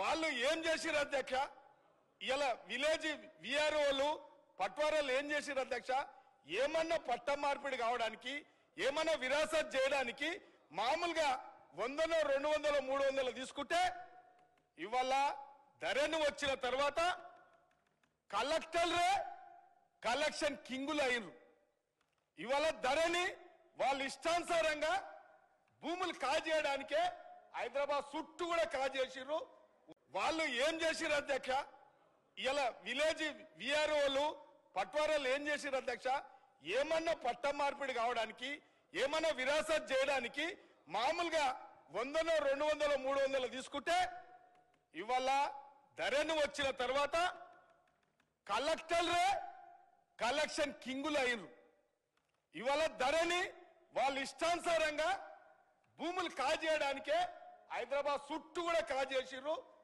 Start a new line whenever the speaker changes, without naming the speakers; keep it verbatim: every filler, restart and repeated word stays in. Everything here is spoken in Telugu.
వాళ్ళు ఏం చేసిరు అధ్యక్ష? ఇలా విలేజ్ విఆర్ఓలు పట్వారాలు ఏం చేసిరు అధ్యక్ష? ఏమన్నా పట్ట మార్పిడి కావడానికి, ఏమన్నా విరాసత్ చేయడానికి మామూలుగా వందలో రెండు వందల మూడు వందలు తీసుకుంటే ఇవాళ ధరను వచ్చిన తర్వాత కలెక్టర్లే కలెక్షన్ కింగులు అయినరు. ఇవాళ ధరని వాళ్ళ ఇష్టానుసారంగా భూములు కాజేయడానికే హైదరాబాద్ చుట్టూ కూడా కాజేసిర్రు. వాళ్ళు ఏం చేసిరు అధ్యక్ష? ఇలా విలేజ్ విఆర్ఓలు పట్వారాలు ఏం చేసిరు అధ్యక్ష? ఏమన్నా పట్ట మార్పిడి కావడానికి, ఏమన్నా విరాసత్ చేయడానికి మామూలుగా వందలో రెండు వందల మూడు వందలు తీసుకుంటే ఇవాళ ధరను వచ్చిన తర్వాత కలెక్టర్లే కలెక్షన్ కింగులు అయినరు. ఇవాళ ధరని వాళ్ళ ఇష్టానుసారంగా భూములు కాజేయడానికే హైదరాబాద్ చుట్టూ కూడా కాజేసిర్రు.